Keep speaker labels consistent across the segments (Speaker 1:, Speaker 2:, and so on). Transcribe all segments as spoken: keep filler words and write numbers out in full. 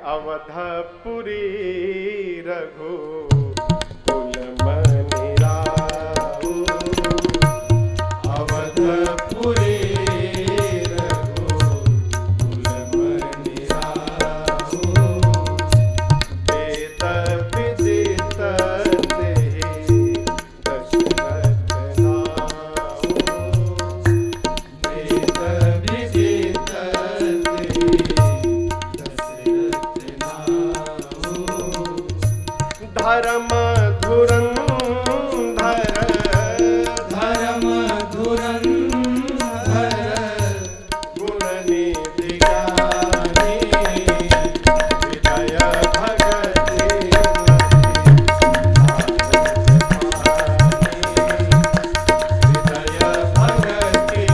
Speaker 1: अवधपुरी रघुकुल मनि राऊ, अवधपुरी रघुकुल मनि राऊ, वेद विदित देहि दशरथ नाऊ, वेद विदित धर्म धुरंधर, धर्म धुरंधर, गुणनिधि ज्ञानी, विजय भगति विजय भगति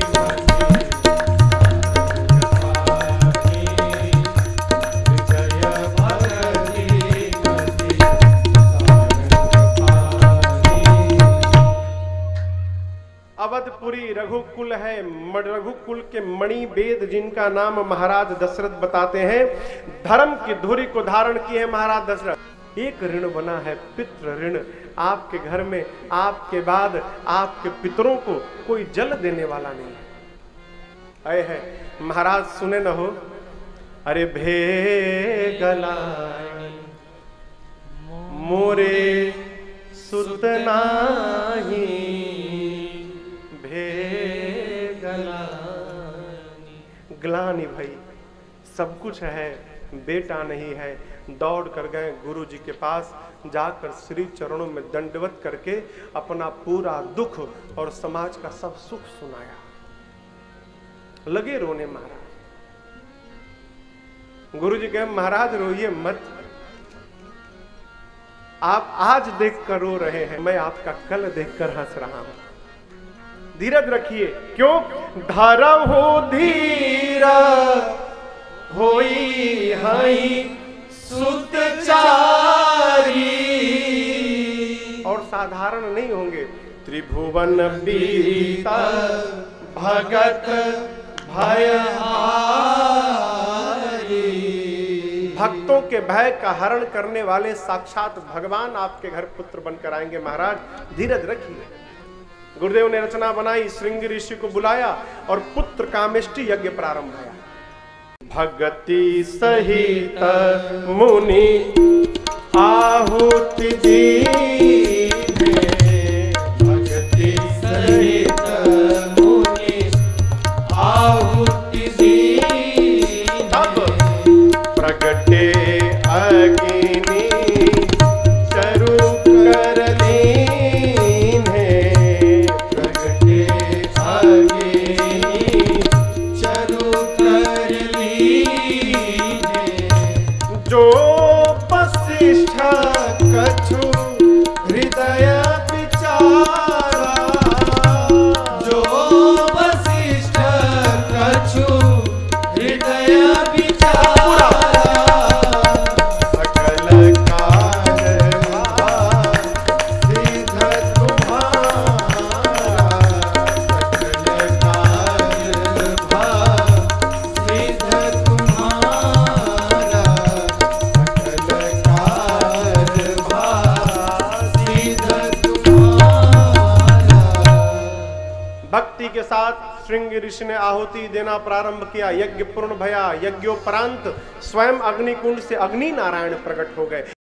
Speaker 1: विजय भगति अवधपुरी रघुकुल है। रघुकुल के मणि वेद जिनका नाम महाराज दशरथ बताते हैं। धर्म की धुरी को धारण किए हैं महाराज दशरथ। एक ऋण बना है पितृ ऋण। आपके घर में आपके बाद आपके पितरों को कोई जल देने वाला नहीं है। आए है महाराज सुने न हो, अरे भे गलाई मोरे सुत नाही, ग्लानि भाई सब कुछ है, बेटा नहीं है। दौड़ कर गए गुरु जी के पास, जाकर श्री चरणों में दंडवत करके अपना पूरा दुख और समाज का सब सुख सुनाया। लगे रोने महाराज। गुरु जी कहे महाराज रोइए मत, आप आज देखकर रो रहे हैं, मैं आपका कल देखकर हंस रहा हूं। धीरज रखिए। क्यों? धरम हो धीरा होई हई सुतचारी, और साधारण नहीं होंगे। त्रिभुवन बीता भगत भयहारी, भक्तों के भय का हरण करने वाले साक्षात भगवान आपके घर पुत्र बनकर आएंगे। महाराज धीरज रखिए। गुरुदेव ने रचना बनाई, श्रृंगी ऋषि को बुलाया और पुत्र कामेष्टि यज्ञ प्रारंभ हुआ। भगति सहित मुनि आहुति दीने, भगति सहित मुनि आहुति दीने, तब प्रगटे अग्नि चरु कर लीने, जो वशिष्ठ कछु हृदय विचारा, जो वशिष्ठ कछु हृदय विचारा, सकल कारभार सिद्ध तुम्हारा, सकल कारभार सिद्ध तुम्हारा, भक्ति के साथ श्रृंगी ऋषि ने आहुति देना प्रारंभ किया। यज्ञ पूर्ण भया। यज्ञोपरांत स्वयं अग्निकुंड से अग्नि नारायण प्रकट हो गए।